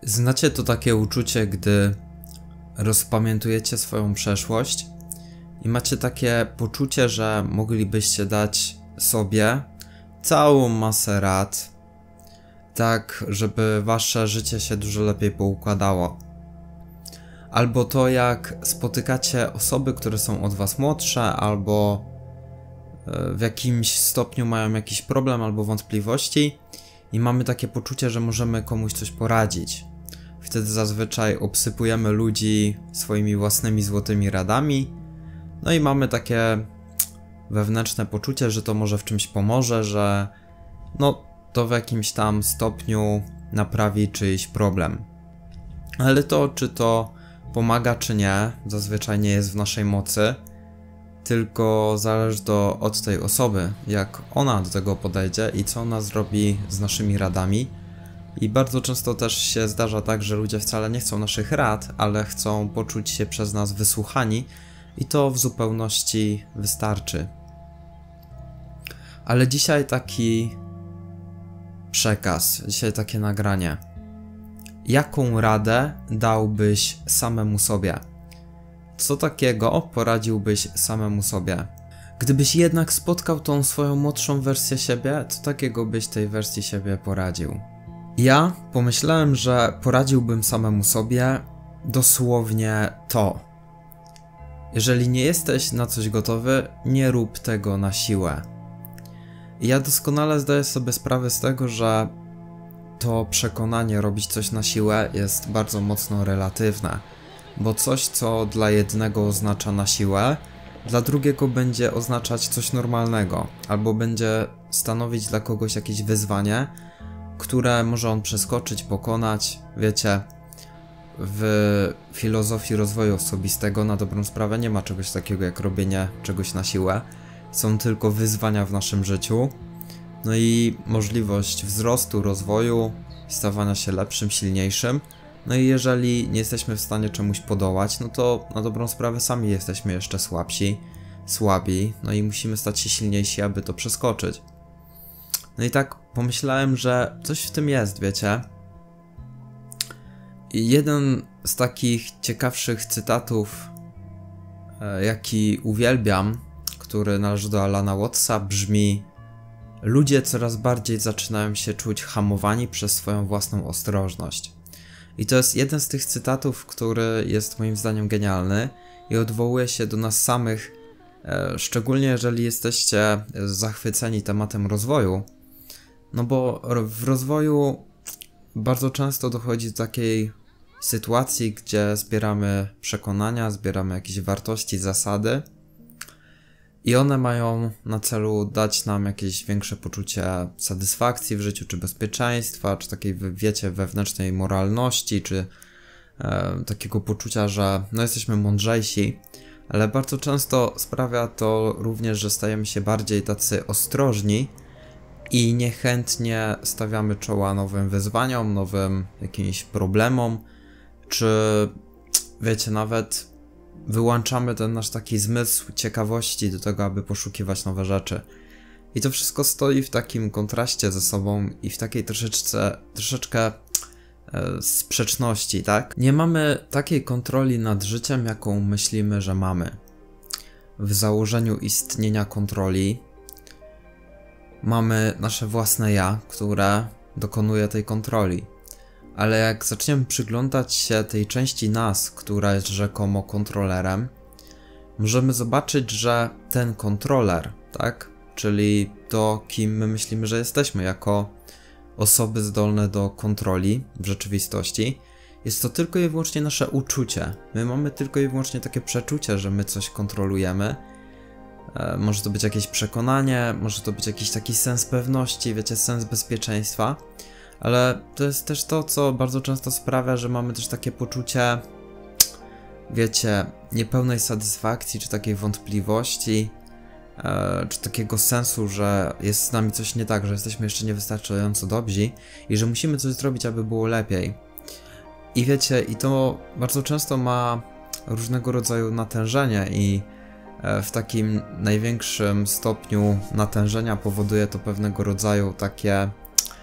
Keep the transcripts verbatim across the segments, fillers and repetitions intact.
Znacie to takie uczucie, gdy rozpamiętujecie swoją przeszłość i macie takie poczucie, że moglibyście dać sobie całą masę rad, tak żeby wasze życie się dużo lepiej poukładało. Albo to, jak spotykacie osoby, które są od was młodsze, albo w jakimś stopniu mają jakiś problem albo wątpliwości i mamy takie poczucie, że możemy komuś coś poradzić. Wtedy zazwyczaj obsypujemy ludzi swoimi własnymi złotymi radami, no i mamy takie wewnętrzne poczucie, że to może w czymś pomoże, że no to w jakimś tam stopniu naprawi czyjś problem. Ale to, czy to pomaga, czy nie, zazwyczaj nie jest w naszej mocy, tylko zależy to od tej osoby, jak ona do tego podejdzie i co ona zrobi z naszymi radami. I bardzo często też się zdarza tak, że ludzie wcale nie chcą naszych rad, ale chcą poczuć się przez nas wysłuchani i to w zupełności wystarczy. Ale dzisiaj taki przekaz, dzisiaj takie nagranie. Jaką radę dałbyś samemu sobie? Co takiego poradziłbyś samemu sobie? Gdybyś jednak spotkał tą swoją młodszą wersję siebie, co takiego byś tej wersji siebie poradził? Ja pomyślałem, że poradziłbym samemu sobie dosłownie to. Jeżeli nie jesteś na coś gotowy, nie rób tego na siłę. I ja doskonale zdaję sobie sprawę z tego, że to przekonanie robić coś na siłę jest bardzo mocno relatywne. Bo coś, co dla jednego oznacza na siłę, dla drugiego będzie oznaczać coś normalnego. Albo będzie stanowić dla kogoś jakieś wyzwanie, które może on przeskoczyć, pokonać. Wiecie, w filozofii rozwoju osobistego na dobrą sprawę nie ma czegoś takiego jak robienie czegoś na siłę. Są tylko wyzwania w naszym życiu. No i możliwość wzrostu, rozwoju, stawania się lepszym, silniejszym. No i jeżeli nie jesteśmy w stanie czemuś podołać, no to na dobrą sprawę sami jesteśmy jeszcze słabsi, słabi. No i musimy stać się silniejsi, aby to przeskoczyć. No i tak pomyślałem, że coś w tym jest, wiecie. I jeden z takich ciekawszych cytatów, jaki uwielbiam, który należy do Alana Wattsa, brzmi: ludzie coraz bardziej zaczynają się czuć hamowani przez swoją własną ostrożność. I to jest jeden z tych cytatów, który jest moim zdaniem genialny i odwołuje się do nas samych, szczególnie jeżeli jesteście zachwyceni tematem rozwoju. No bo w rozwoju bardzo często dochodzi do takiej sytuacji, gdzie zbieramy przekonania, zbieramy jakieś wartości, zasady i one mają na celu dać nam jakieś większe poczucie satysfakcji w życiu, czy bezpieczeństwa, czy takiej, wiecie, wewnętrznej moralności, czy e, takiego poczucia, że no jesteśmy mądrzejsi, ale bardzo często sprawia to również, że stajemy się bardziej tacy ostrożni i niechętnie stawiamy czoła nowym wyzwaniom, nowym jakimś problemom, czy wiecie, nawet wyłączamy ten nasz taki zmysł ciekawości do tego, aby poszukiwać nowe rzeczy. I to wszystko stoi w takim kontraście ze sobą i w takiej troszeczce, troszeczkę e, sprzeczności, tak? Nie mamy takiej kontroli nad życiem, jaką myślimy, że mamy. W założeniu istnienia kontroli mamy nasze własne ja, które dokonuje tej kontroli. Ale jak zaczniemy przyglądać się tej części nas, która jest rzekomo kontrolerem, możemy zobaczyć, że ten kontroler, tak, czyli to, kim my myślimy, że jesteśmy jako osoby zdolne do kontroli w rzeczywistości, jest to tylko i wyłącznie nasze uczucie. My mamy tylko i wyłącznie takie przeczucie, że my coś kontrolujemy. E, może to być jakieś przekonanie, może to być jakiś taki sens pewności, wiecie, sens bezpieczeństwa. Ale to jest też to, co bardzo często sprawia, że mamy też takie poczucie, wiecie, niepełnej satysfakcji, czy takiej wątpliwości, e, czy takiego sensu, że jest z nami coś nie tak, że jesteśmy jeszcze niewystarczająco dobrzy i że musimy coś zrobić, aby było lepiej. I wiecie, i to bardzo często ma różnego rodzaju natężenie i e, w takim największym stopniu natężenia powoduje to pewnego rodzaju takie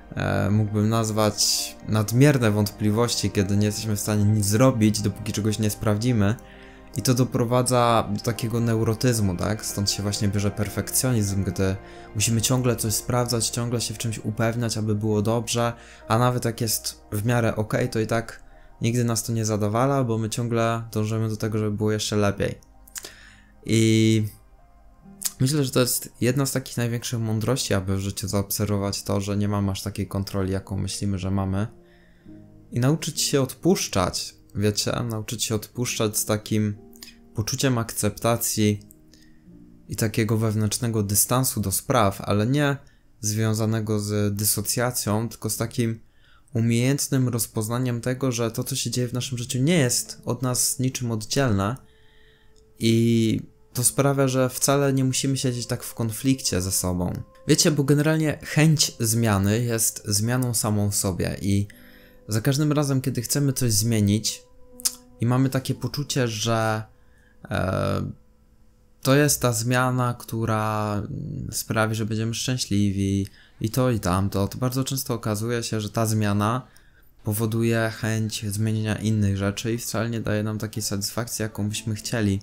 e, mógłbym nazwać nadmierne wątpliwości, kiedy nie jesteśmy w stanie nic zrobić, dopóki czegoś nie sprawdzimy. I to doprowadza do takiego neurotyzmu, tak? Stąd się właśnie bierze perfekcjonizm, gdy musimy ciągle coś sprawdzać, ciągle się w czymś upewniać, aby było dobrze, a nawet jak jest w miarę ok, to i tak nigdy nas to nie zadowala, bo my ciągle dążymy do tego, żeby było jeszcze lepiej. I myślę, że to jest jedna z takich największych mądrości, aby w życiu zaobserwować to, że nie mamy aż takiej kontroli, jaką myślimy, że mamy. I nauczyć się odpuszczać, wiecie, nauczyć się odpuszczać z takim poczuciem akceptacji i takiego wewnętrznego dystansu do spraw, ale nie związanego z dysocjacją, tylko z takim umiejętnym rozpoznaniem tego, że to, co się dzieje w naszym życiu, nie jest od nas niczym oddzielne i to sprawia, że wcale nie musimy siedzieć tak w konflikcie ze sobą. Wiecie, bo generalnie chęć zmiany jest zmianą samą w sobie i za każdym razem, kiedy chcemy coś zmienić i mamy takie poczucie, że e, to jest ta zmiana, która sprawi, że będziemy szczęśliwi i to i tamto, to bardzo często okazuje się, że ta zmiana powoduje chęć zmienienia innych rzeczy i wcale nie daje nam takiej satysfakcji, jaką byśmy chcieli.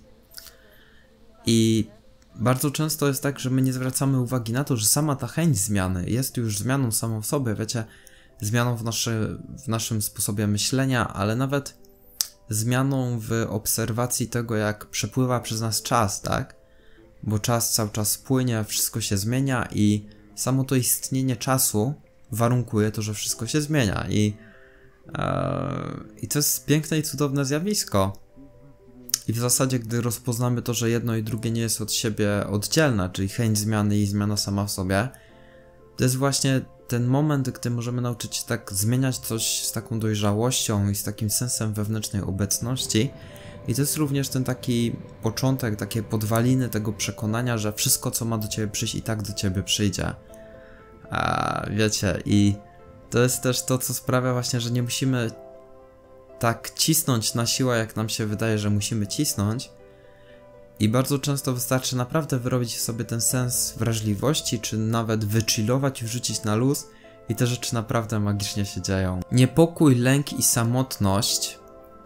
I bardzo często jest tak, że my nie zwracamy uwagi na to, że sama ta chęć zmiany jest już zmianą samą w sobie, wiecie, zmianą w, naszy, w naszym sposobie myślenia, ale nawet zmianą w obserwacji tego, jak przepływa przez nas czas, tak? Bo czas cały czas płynie, wszystko się zmienia i samo to istnienie czasu warunkuje to, że wszystko się zmienia i, e, i to jest piękne i cudowne zjawisko. I w zasadzie, gdy rozpoznamy to, że jedno i drugie nie jest od siebie oddzielne, czyli chęć zmiany i zmiana sama w sobie, to jest właśnie ten moment, gdy możemy nauczyć się tak zmieniać coś z taką dojrzałością i z takim sensem wewnętrznej obecności. I to jest również ten taki początek, takie podwaliny tego przekonania, że wszystko, co ma do ciebie przyjść, i tak do ciebie przyjdzie. A wiecie, i to jest też to, co sprawia właśnie, że nie musimy tak cisnąć na siłę, jak nam się wydaje, że musimy cisnąć. I bardzo często wystarczy naprawdę wyrobić sobie ten sens wrażliwości, czy nawet wychillować i wrzucić na luz i te rzeczy naprawdę magicznie się dzieją. Niepokój, lęk i samotność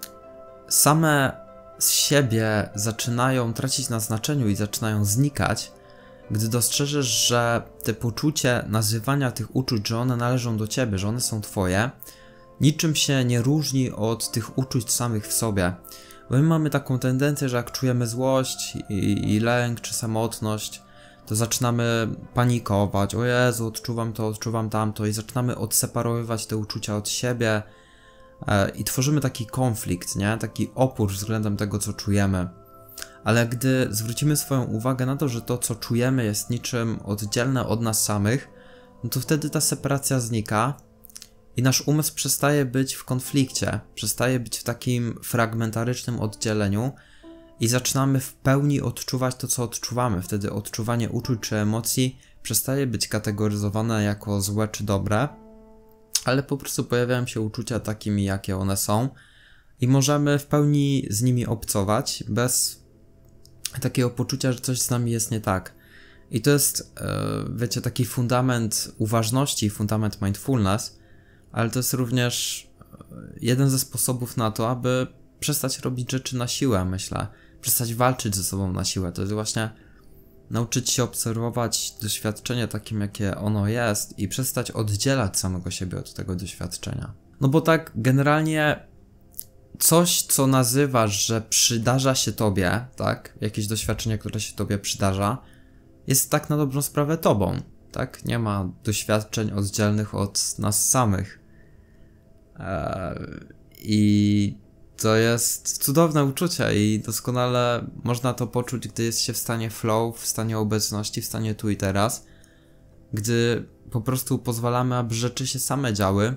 same z siebie zaczynają tracić na znaczeniu i zaczynają znikać, gdy dostrzeżesz, że te poczucie nazywania tych uczuć, że one należą do ciebie, że one są twoje, niczym się nie różni od tych uczuć samych w sobie. Bo my mamy taką tendencję, że jak czujemy złość i, i lęk czy samotność, to zaczynamy panikować. O Jezu, odczuwam to, odczuwam tamto i zaczynamy odseparowywać te uczucia od siebie e, i tworzymy taki konflikt, nie? Taki opór względem tego, co czujemy. Ale gdy zwrócimy swoją uwagę na to, że to, co czujemy, jest niczym oddzielne od nas samych, no to wtedy ta separacja znika i nasz umysł przestaje być w konflikcie, przestaje być w takim fragmentarycznym oddzieleniu i zaczynamy w pełni odczuwać to, co odczuwamy. Wtedy odczuwanie uczuć czy emocji przestaje być kategoryzowane jako złe czy dobre, ale po prostu pojawiają się uczucia takimi, jakie one są i możemy w pełni z nimi obcować bez takiego poczucia, że coś z nami jest nie tak. I to jest, wiecie, taki fundament uważności, fundament mindfulness, ale to jest również jeden ze sposobów na to, aby przestać robić rzeczy na siłę, myślę. Przestać walczyć ze sobą na siłę. To jest właśnie nauczyć się obserwować doświadczenie takim, jakie ono jest i przestać oddzielać samego siebie od tego doświadczenia. No bo tak generalnie coś, co nazywasz, że przydarza się tobie, tak? Jakieś doświadczenie, które się tobie przydarza, jest tak na dobrą sprawę tobą, tak? Nie ma doświadczeń oddzielnych od nas samych. Eee, I to jest cudowne uczucie i doskonale można to poczuć, gdy jest się w stanie flow, w stanie obecności, w stanie tu i teraz, gdy po prostu pozwalamy, aby rzeczy się same działy.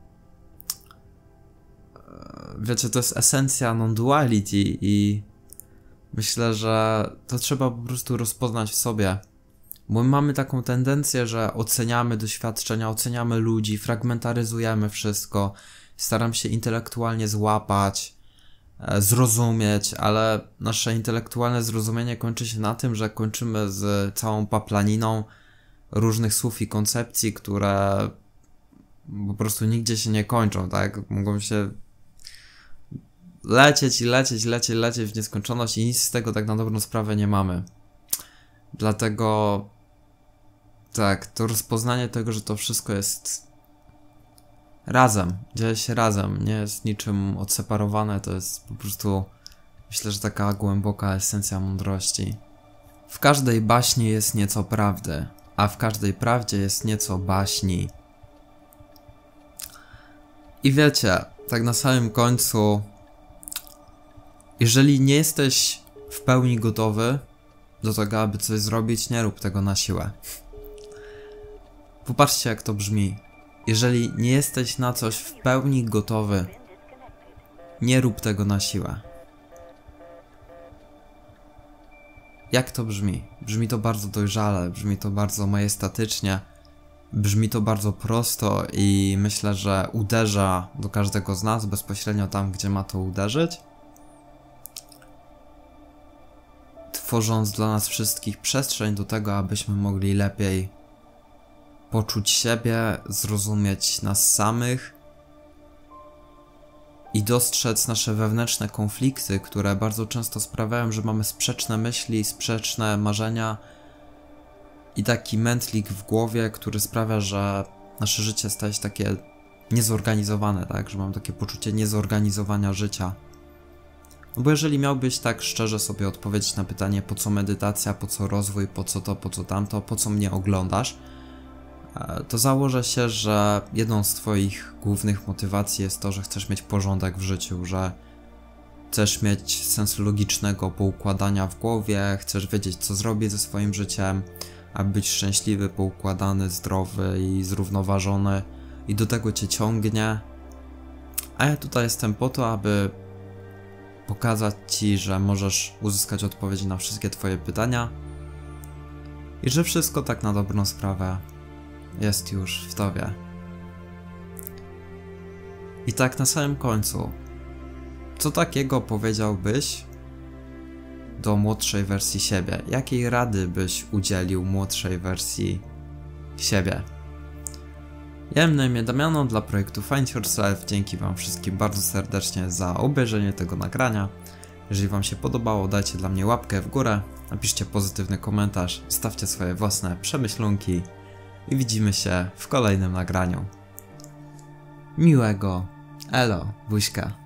Wiecie, to jest esencja non-duality i myślę, że to trzeba po prostu rozpoznać w sobie. Bo my mamy taką tendencję, że oceniamy doświadczenia, oceniamy ludzi, fragmentaryzujemy wszystko, staram się intelektualnie złapać, e, zrozumieć, ale nasze intelektualne zrozumienie kończy się na tym, że kończymy z całą paplaniną różnych słów i koncepcji, które po prostu nigdzie się nie kończą, tak? Mogą się lecieć i lecieć, lecieć, lecieć w nieskończoność i nic z tego tak na dobrą sprawę nie mamy. Dlatego tak, to rozpoznanie tego, że to wszystko jest razem, dzieje się razem, nie jest niczym odseparowane, to jest po prostu, myślę, że taka głęboka esencja mądrości. W każdej baśni jest nieco prawdy, a w każdej prawdzie jest nieco baśni. I wiecie, tak na samym końcu, jeżeli nie jesteś w pełni gotowy do tego, aby coś zrobić, nie rób tego na siłę. Popatrzcie, jak to brzmi. Jeżeli nie jesteś na coś w pełni gotowy, nie rób tego na siłę. Jak to brzmi? Brzmi to bardzo dojrzale, brzmi to bardzo majestatycznie, brzmi to bardzo prosto i myślę, że uderza do każdego z nas bezpośrednio tam, gdzie ma to uderzyć, tworząc dla nas wszystkich przestrzeń do tego, abyśmy mogli lepiej poczuć siebie, zrozumieć nas samych i dostrzec nasze wewnętrzne konflikty, które bardzo często sprawiają, że mamy sprzeczne myśli, sprzeczne marzenia i taki mętlik w głowie, który sprawia, że nasze życie staje się takie niezorganizowane, tak? Że mam takie poczucie niezorganizowania życia. No bo jeżeli miałbyś tak szczerze sobie odpowiedzieć na pytanie, po co medytacja, po co rozwój, po co to, po co tamto, po co mnie oglądasz, to założę się, że jedną z twoich głównych motywacji jest to, że chcesz mieć porządek w życiu, że chcesz mieć sens logicznego poukładania w głowie, chcesz wiedzieć, co zrobić ze swoim życiem, aby być szczęśliwy, poukładany, zdrowy i zrównoważony i do tego cię ciągnie. A ja tutaj jestem po to, aby pokazać ci, że możesz uzyskać odpowiedzi na wszystkie twoje pytania i że wszystko tak na dobrą sprawę jest już w tobie. I tak na samym końcu, co takiego powiedziałbyś do młodszej wersji siebie? Jakiej rady byś udzielił młodszej wersji siebie? Ja mam na imię Damiano dla projektu Find Yourself. Dzięki wam wszystkim bardzo serdecznie za obejrzenie tego nagrania. Jeżeli wam się podobało, dajcie dla mnie łapkę w górę, napiszcie pozytywny komentarz, stawcie swoje własne przemyślunki i widzimy się w kolejnym nagraniu. Miłego, elo, buźka.